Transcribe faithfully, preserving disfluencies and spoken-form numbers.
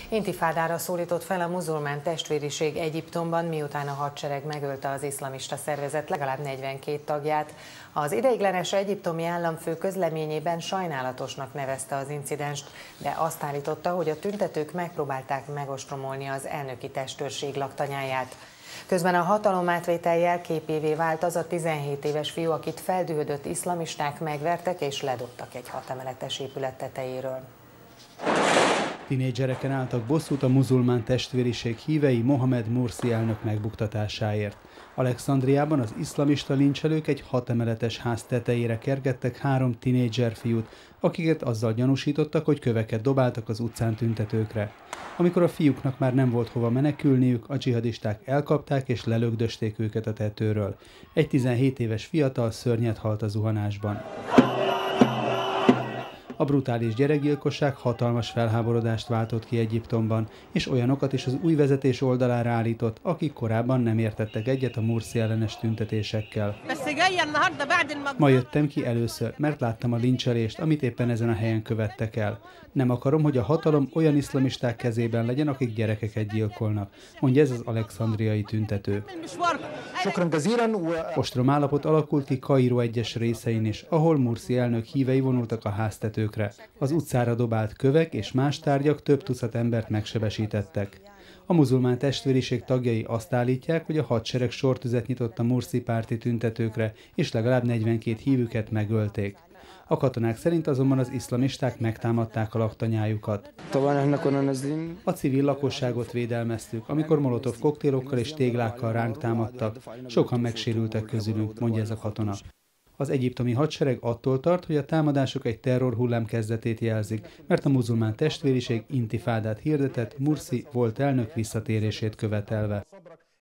Intifádára szólított fel a muzulmán testvériség Egyiptomban, miután a hadsereg megölte az iszlamista szervezet legalább negyvenkét tagját. Az ideiglenes egyiptomi államfő közleményében sajnálatosnak nevezte az incidenst, de azt állította, hogy a tüntetők megpróbálták megostromolni az elnöki testőrség laktanyáját. Közben a hatalomátvétel jelképévé vált az a tizenhét éves fiú, akit feldühödött iszlamisták megvertek és ledobtak egy hatemeletes épület tetejéről. Tinédzsereken álltak bosszút a muzulmán testvériség hívei Mohamed Mursi elnök megbuktatásáért. Alexandriában az iszlamista lincselők egy hatemeletes ház tetejére kergettek három tinédzser fiút, akiket azzal gyanúsítottak, hogy köveket dobáltak az utcán tüntetőkre. Amikor a fiúknak már nem volt hova menekülniük, a dzsihadisták elkapták és lelögdösték őket a tetőről. Egy tizenhét éves fiatal szörnyet halt a zuhanásban. A brutális gyerekgyilkosság hatalmas felháborodást váltott ki Egyiptomban, és olyanokat is az új vezetés oldalára állított, akik korábban nem értettek egyet a Mursi ellenes tüntetésekkel. Ma jöttem ki először, mert láttam a lincselést, amit éppen ezen a helyen követtek el. Nem akarom, hogy a hatalom olyan iszlamisták kezében legyen, akik gyerekeket gyilkolnak, mondja ez az alexandriai tüntető. Ostrom állapot alakult ki Kairó egyes részein is, ahol Mursi elnök hívei vonultak a háztetőkre. Az utcára dobált kövek és más tárgyak több tucat embert megsebesítettek. A muzulmán testvériség tagjai azt állítják, hogy a hadsereg sortüzet nyitott a Mursi párti tüntetőkre, és legalább negyvenkét hívüket megölték. A katonák szerint azonban az iszlamisták megtámadták a laktanyájukat. A civil lakosságot védelmeztük, amikor molotov koktélokkal és téglákkal ránk támadtak. Sokan megsérültek közülünk, mondja ez a katona. Az egyiptomi hadsereg attól tart, hogy a támadások egy terrorhullám kezdetét jelzik, mert a muzulmán testvériség intifádát hirdetett Mursi volt elnök visszatérését követelve.